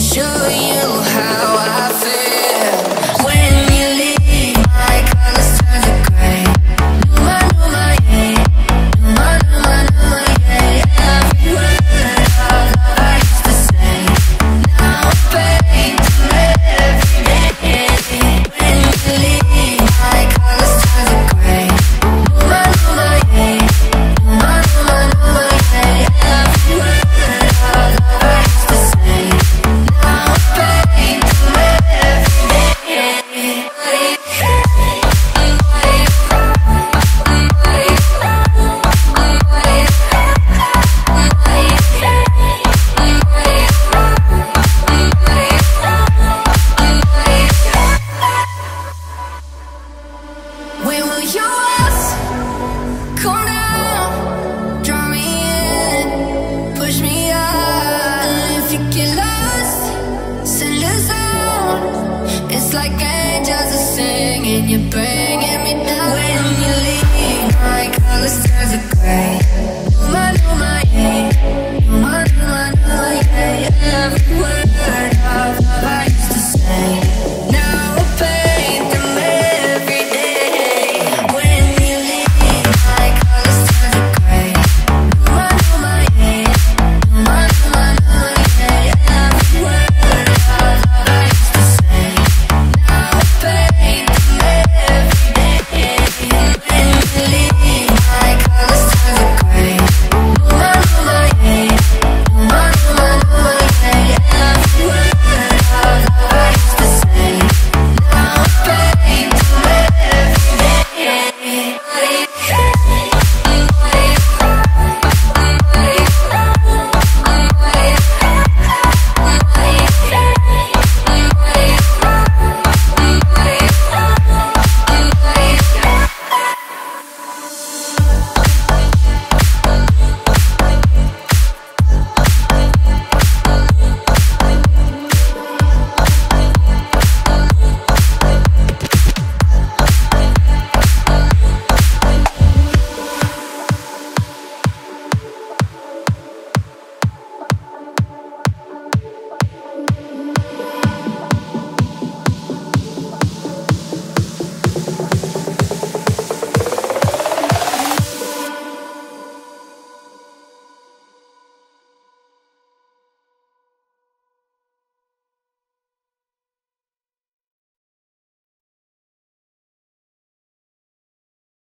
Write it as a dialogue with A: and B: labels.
A: show you how I feel. When you leave, my colors turn to gray. Numa, numa, yeah. Numa, numa, numa, yeah. Every word of love I used to say, now I'm paid to every day. When you leave, my colors turn to gray. Numa, numa, yeah. Numa, numa, numa, yeah. Every word of love I used to say, now I'm paid to every day. When will yours come down? Draw me in, push me out. And if you get lost, send a sound. It's like angels are singing, you're bringing me down. When you leave, my colors turn to gray.